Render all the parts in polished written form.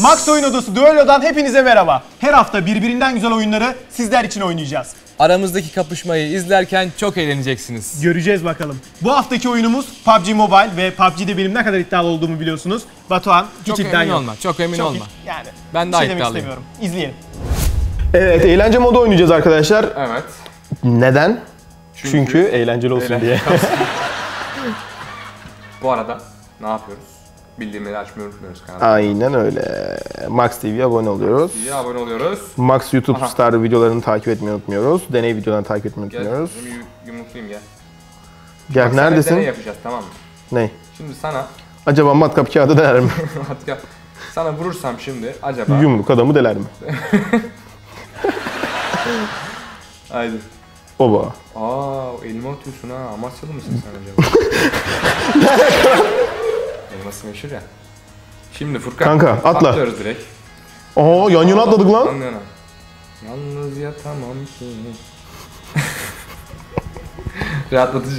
Max Oyun Odası Duello'dan hepinize merhaba. Her hafta birbirinden güzel oyunları sizler için oynayacağız. Aramızdaki kapışmayı izlerken çok eğleneceksiniz. Göreceğiz bakalım. Bu haftaki oyunumuz PUBG Mobile ve PUBG'de benim ne kadar iddialı olduğumu biliyorsunuz. Batuhan hiç iddian yok. Çok emin olma. Yani Ben daha demek iddialıyım. istemiyorum. İzleyelim. Evet, eğlence modu oynayacağız arkadaşlar. Evet. Neden? Çünkü eğlenceli olsun diye. Bu arada ne yapıyoruz? Bildirimleri açmayı unutmuyoruz kanalda. Aynen öyle. Max TV'ye abone oluyoruz. İyi abone oluyoruz. Max YouTube Star videolarını takip etmeyi unutmuyoruz. Deney videolarını takip etmeyi Gel, unutmuyoruz. yumruklayayım gel. Gel, Bak, deney neredesin? yapacağız, tamam mı? Ne? Şimdi sana Acaba matkap kağıdı deler mi? sana vurursam şimdi acaba... Yumruk adamı deler mi? Haydi. Oba. Elma atıyorsun ha. Amasyalı mısın sen acaba? Elması meşhur ya. Şimdi Furkan. Kanka, atla. Atlıyoruz direkt. Yan yana atladık lan. Yan yana. Yalnız yatamam ki. Rahatlatıcı.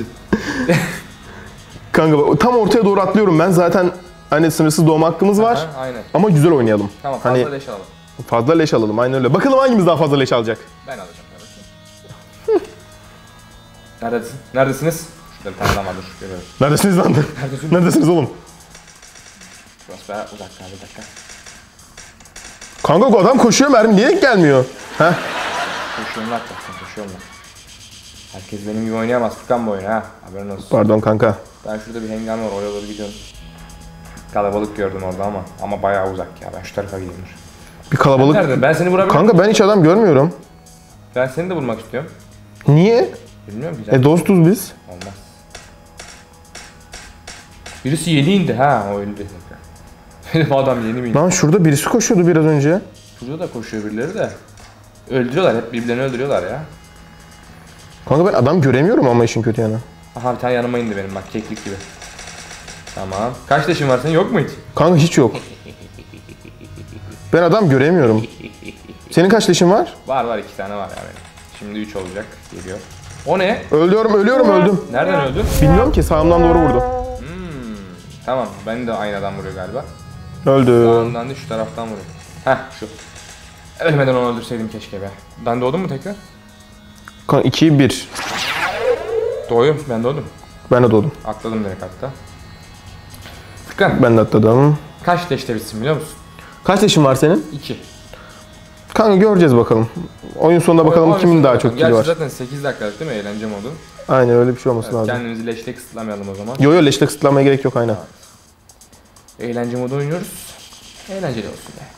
Kanka tam ortaya doğru atlıyorum ben. Zaten hani sınırsız doğma hakkımız var. Aha, aynen. Ama güzel oynayalım. Tamam, fazla Hani leş alalım. fazla leş alalım, aynen öyle. Bakalım hangimiz daha fazla leş alacak? Ben alacağım tabii. Neredesin? Neredesiniz? Şurada bir tane adam var, dur. Görüyorum. Neredesiniz lan? Neredesiniz oğlum? Burası bayağı uzak abi, bir dakika. Kanka bu adam koşuyor, mermi niye gelmiyor? Heh. Koşuyorum lan, koşuyorum lan. Herkes benim gibi oynayamaz Furkan bu oyunu ha. Haberin olsun. Pardon kanka. Ben şurada bir hengame var, oraya doğru gidiyorum. Kalabalık gördüm orada ama bayağı uzak ya. Ben şu tarafa gidiyorum. Bir kalabalık. Nerede? Ben seni vurabilirim. Kanka ben hiç adam görmüyorum. Ben seni de vurmak istiyorum. Niye? Bilmiyorum, güzel. Dostuz biz. Olmaz. Birisi yeni indi ha, o öldü tekrar. Benim adam yeni mi indi? Lan şurada birisi koşuyordu biraz önce. Şurada da koşuyor birileri de. Öldürüyorlar, hep birbirlerini öldürüyorlar ya. Kanka ben adam göremiyorum ama işin kötü yanı. Aha, bir tane yanıma indi benim bak, keklik gibi. Tamam. Kaç leşin var senin, yok mu hiç? Kanka hiç yok. Ben adam göremiyorum. Senin kaç leşin var? Var, 2 tane var ya benim. Şimdi 3 olacak, geliyor. O ne? Ölüyorum, öldüm. Nereden öldün? Bilmiyorum ki, sağımdan doğru vurdu. Tamam, ben de aynı adam vuruyor galiba. Öldüm. Sağından değil, şu taraftan vuruyor. Heh, şu. Ölmeden onu öldürseydim keşke be. Ben doğdum mu tekrar? Kanka 2-1. Doğuyorum, ben doğdum. Ben de doğdum. Atladım direkt hatta. Furkan, Ben de atladım. kaç leşte bitsin biliyor musun? Kaç leşin var senin? 2. Kanka göreceğiz bakalım. Oyun sonunda bakalım kimin daha çok kili var. Gerçi zaten 8 dakikalık değil mi eğlence modu? Aynen öyle bir şey olması Evet, lazım. kendimizi leşte kısıtlamayalım o zaman. Yo leşte kısıtlamaya gerek yok aynen. Eğlence modu oynuyoruz. Eğlenceli olsun be.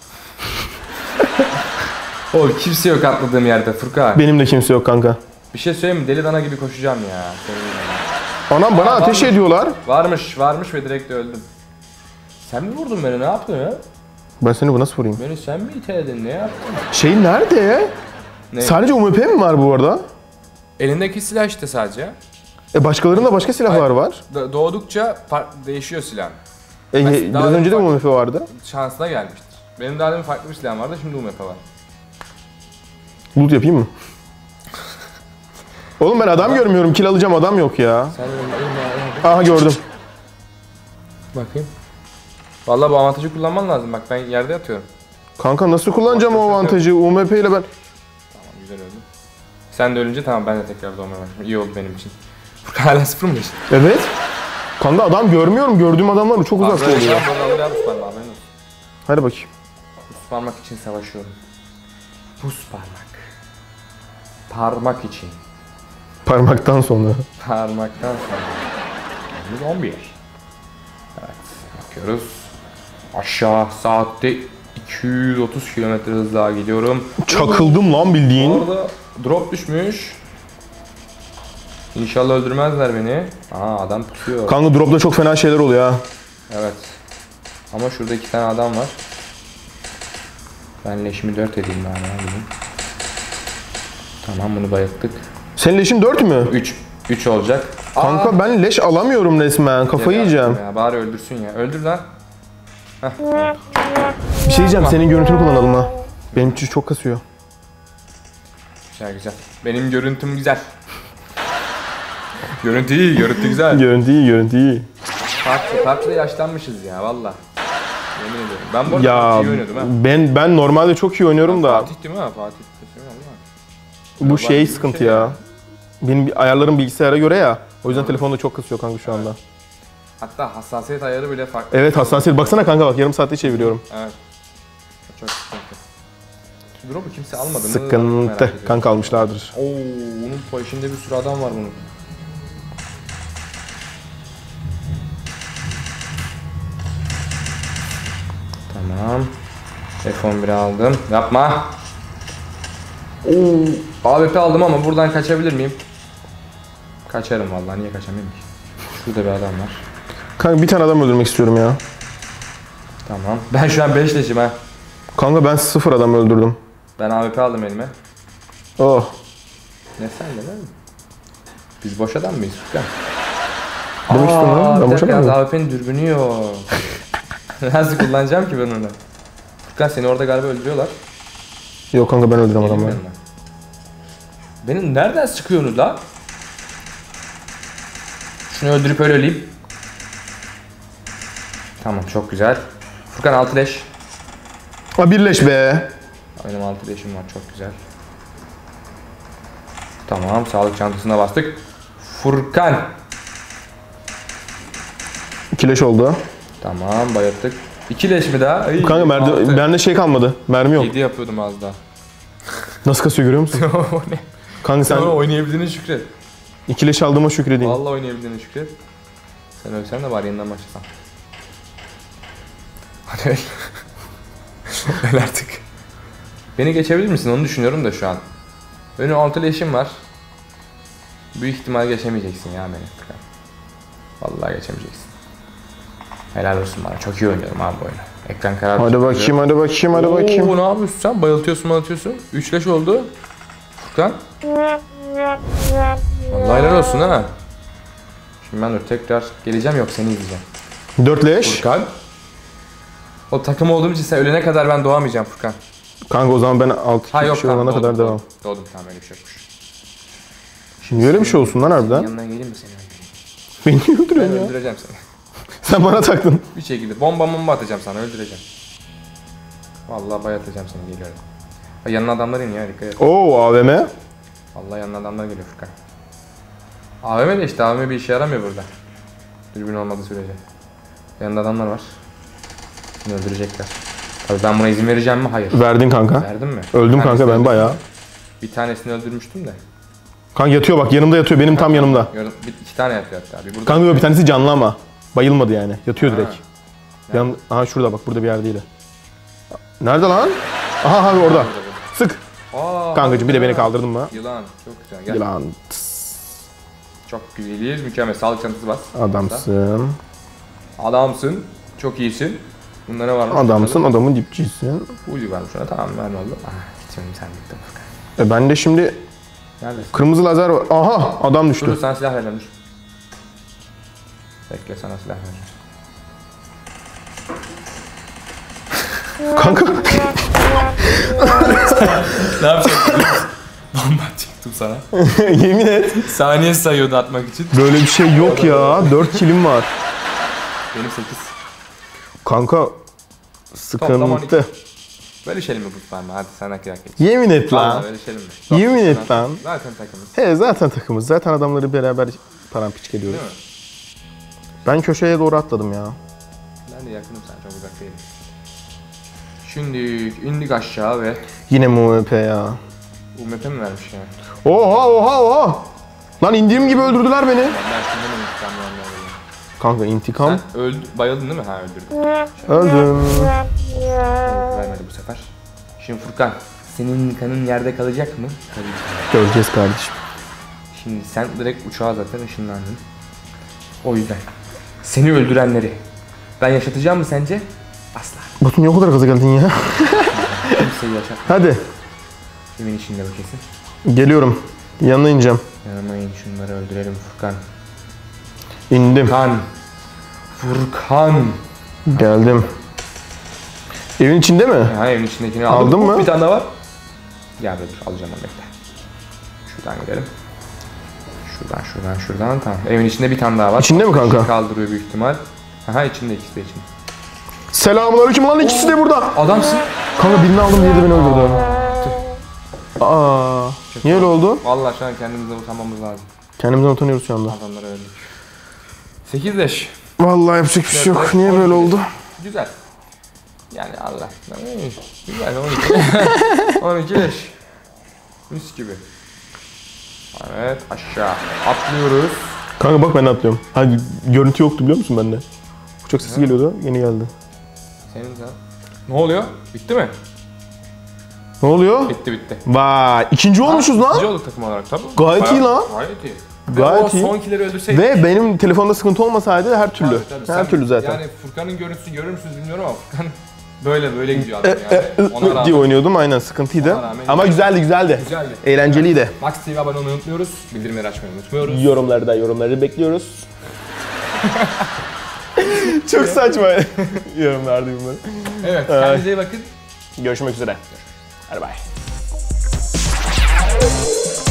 Oğlum kimse yok atladığım yerde Furkan. Benim de kimse yok kanka. Bir şey söyleyeyim mi? Deli dana gibi koşacağım ya. Anam bana ateş ediyorlar. Varmış ve direkt öldüm. Sen mi vurdun beni? Ne yaptın ya? Ben seni bu nasıl vurayım? Beni sen mi iteledin? Ne yaptın? Şey nerede? Ne? Sadece UMP mi var bu arada? Elindeki silah işte sadece. Başkalarında başka silahlar var. Doğdukça değişiyor silah. Biraz önce de UMP vardı. Şansına gelmiştir. Benim daha demin farklı bir silahım vardı, şimdi UMP var. Loot yapayım mı? Oğlum ben adam görmüyorum. Kill alacağım adam yok ya. Sen Aha gördüm. bakayım. Vallahi bu avantajı kullanman lazım. Bak ben yerde yatıyorum. Kanka nasıl kullanacağım o avantajı? UMP ile ben... Tamam, güzel öldüm. Sen de ölünce tamam, ben de tekrar doğmaya başladım. İyi oldu benim için. Hala 0 mı geçti? Evet. Kanka adam görmüyorum. Gördüğüm adamlar çok uzakta oluyor. Hadi bakayım. Buz parmak için savaşıyorum. Buz parmak. Parmak için. Parmaktan sonra. Parmaktan sonra. 11. Evet, bakıyoruz. Aşağı saatte 230 km hızla gidiyorum. Çakıldım lan bildiğin. Orada drop düşmüş. İnşallah öldürmezler beni. Aha, adam tutuyor. Kanka dropta çok fena şeyler oluyor ha. Evet. Ama şurada 2 tane adam var. Ben leşimi 4 edeyim bari ya bizim. Tamam, bunu bayılttık. Senin leşin 4 mü? 3 olacak. Kanka ben leş alamıyorum resmen. Kafayı yiyeceğim. Ya, bari öldürsün ya. Öldür lan. Bir şey diyeceğim. Senin görüntünü kullanalım ha. Benim için çok kasıyor. Güzel. Benim görüntüm güzel. Görüntü iyi, görüntü güzel. Görüntü iyi, görüntü iyi. PUBG'de yaşlanmışız ya valla. Yemin ediyorum. Ben bu arada Ya iyi oynuyordum ha. ben normalde çok iyi oynuyorum da Fatih değil mi ha? Fatih. bu şey sıkıntı ya. Benim ayarlarım bilgisayara göre ya. O yüzden telefonda çok kısıyor kanka şu anda. Hatta hassasiyet ayarı bile farklı. Evet hassasiyet. Baksana kanka bak yarım saatte çeviriyorum. Evet. Çok sıkıntı. Şu drop'u kimse almadı mı? Sıkıntı. Kanka almışlardır. Oo, onun peşinde bir sürü adam var bunun. Tamam. F11'i aldım. Yapma. Oo, AWP aldım ama buradan kaçabilir miyim? Kaçarım vallahi. Niye kaçamayayım ki? Şurada bir adam var. Kanka bir tane adam öldürmek istiyorum ya. Tamam. Ben şu an 5 leşim ha. Kanka ben 0 adam öldürdüm. Ben AWP aldım elime. Oh. Ne sen de değil mi? Biz boş adam mıyız? Furkan? Demek istiyorum lan. Ben boş adam mıyım? AWP'nin dürbünü yok. Nasıl kullanacağım ki ben onu? Furkan seni orada galiba öldürüyorlar. Yok kanka ben öldürem adamları. Bilmiyorum ben. Beni nereden sıkıyorsunuz la? Şunu öldürüp öyle öleyim. Tamam çok güzel. Furkan 6 leş. Ha birleş be. Benim 6 leşim var çok güzel. Tamam sağlık çantasına bastık. Furkan. 2 leş oldu. Tamam bayattık. 2 leş mi daha? Ay, Kanka bende şey kalmadı. Mermi yok. 7 yapıyordum az daha. Nasıl kasıyor görüyor musun? O ne? Kanka Sen sen oynayabildiğine şükret. 2 leş aldığıma şükredeyim. Vallahi oynayabildiğine şükret. Sen ölsen de bari yeniden başlasan. Hadi öl. Öl artık. Beni geçebilir misin? Onu düşünüyorum da şu an. Önü 6 leşim var. Büyük ihtimal geçemeyeceksin ya beni. Vallahi geçemeyeceksin. Helal olsun bana. Çok iyi oynuyorum abi bu oyunu. Ekran kararı. Hadi bakayım, hadi bakayım, hadi bakayım. Oo, ne yapıyorsun sen? Bayıltıyorsun. 3 leş oldu. Furkan. Vallahi helal olsun ha. Şimdi ben de tekrar geleceğim yok seni izleyeceğim. 4 leş. Furkan. O takım olduğum için sen ölene kadar ben doğamayacağım Furkan. Kanka o zaman ben 6 yok kişi olana kadar devam. Doğdum tamam öyle bir şey yokmuş. Şimdi öyle bir şey olsun lan harbiden. Yanına geleyim mi seni? Beni niye Ben öldürüyorsun ya? öldüreceğim seni. Sen bana taktın. Bir şekilde bomba atacağım sana öldüreceğim. Vallahi bayatacağım seni geliyorum. Bak yanına adamlar iniyor dikkat et. Oo AVM. Vallahi yanına adamlar geliyor Furkan. AVM de işte AVM bir işe yaramıyor burada. Dürbün olmadığı sürece. Yanında adamlar var. Seni öldürecekler. Tabii ben buna izin vereceğim mi? Hayır. Verdin kanka. Verdin mi? Öldüm kanka ben bayağı. Bir tanesini öldürmüştüm de. Kanka yatıyor bak yanımda yatıyor benim tam yanımda. İki tane yatıyor hatta. Bir burada. Kanka yok bir tanesi canlı ama. Bayılmadı yani. Yatıyor Ha. direkt. Aha şurada bak burada bir yerdeydi. Nerede lan? Aha abi orada. Sık. Aa, Kankacığım bir de beni kaldırdın mı? Yılan. Çok güzel. Gel. Yılan. Çok güzeliz. Mükemmel. Sağlık çantası bas. Adamsın. Adamsın. Çok iyisin. Bunda ne varmış? Adamsın adamın dipçisin. Ucu varmış ona. Tamam ben oldu. Gitmedim sen gittin. Ben de şimdi Neredesin? kırmızı lazer var. Aha adam düştü. Dur sana silah vereceğim dur. Bekle sana silah vereceğim. Kanka. Ne yapacaktın? Bomba atacaktım sana. Yemin et. Saniye sayıyordu atmak için. Böyle bir şey yok ya. 4 kilim var. Benim 8. Kanka Toplam sıkıntı. Bölüşelim mi bu parmağı? Hadi sen hak geç. Yemin et Valla lan. bölüşelim mi? Yemin et lan. Zaten takımız. He zaten takımız. Zaten adamları beraber paramparça ediyoruz. Değil mi? Ben köşeye doğru atladım ya. Ben de yakınım sen çok uzak değilim. Şimdi indik aşağı ve Yine MVP ya. UMP mi vermiş ya? Oha. Lan indiğim gibi öldürdüler beni. Ben şimdi mi intikam vermiyorum? Kanka intikam. Sen bayıldın değil mi? Ha öldürdüm. Öldüm. Vermedi bu sefer. Şimdi Furkan, senin kanın yerde kalacak mı? Tabii ki. Göreceğiz kardeşim. Şimdi sen direkt uçağa zaten ışınlandın. O yüzden seni öldürenleri ben yaşatacağım mı sence? Asla. Batu niye o kadar gaza geldin ya? Kimseyi yaşatma. Hadi. Evin içinde bu kesin. Geliyorum. Yanına ineceğim. Yanıma in şunları öldürelim Furkan. İndim. Furkan. Geldim. Evin içinde mi? Ha evin içindekini aldım. Aldın mı? Bir tane daha var. Gel dur alacağım onu bekle. Şuradan gidelim. Şuradan tamam. Evin içinde bir tane daha var. İçinde mi kanka? Kaldırıyor büyük ihtimal. Aha içinde ikisi de içinde. Selamünaleyküm lan, ikisi de burada. Adamsın. Kanka birini aldım, diğeri de beni öldürdü. Aa, niye öyle oldu? Vallahi şu an kendimizden utanmamız lazım. Kendimizden utanıyoruz şu anda. Adamlara öldük. 8 leş. Vallahi yapacak bir şey yok. Niye böyle oldu? Güzel. Yani Allah. Güzel 12. 12 leş. Mis gibi. Evet aşağı atlıyoruz. Kanka bak ben atlıyorum. Hadi görüntü yoktu biliyor musun bende? Uçak sesi geliyordu, yeni geldi. Senin sen. Ne oluyor? Bitti mi? Ne oluyor? Bitti. Vay, ikinci olmuşuz İkinci lan. olduk takım olarak tabii. Gayet iyi lan. Gayet iyi. Gayet Ve iyi. o sonkileri öldürseydik. Ve benim telefonda sıkıntı olmasaydı her türlü. Tabii, her türlü zaten. Yani Furkan'ın görüntüsünü görür müsünüz bilmiyorum ama Furkan böyle gidiyor adam yani. Ona diye rağmen oynuyordum, aynen sıkıntıydı. Ona rağmen Ama güzeldi. güzeldi. Eğlenceliydi. Max TV'ye abone olmayı unutmuyoruz. Bildirimleri açmayı unutmuyoruz. Yorumları bekliyoruz. Çok saçma yorumlar bunları. Evet, kendinize iyi bakın. Görüşmek üzere. Hadi bay.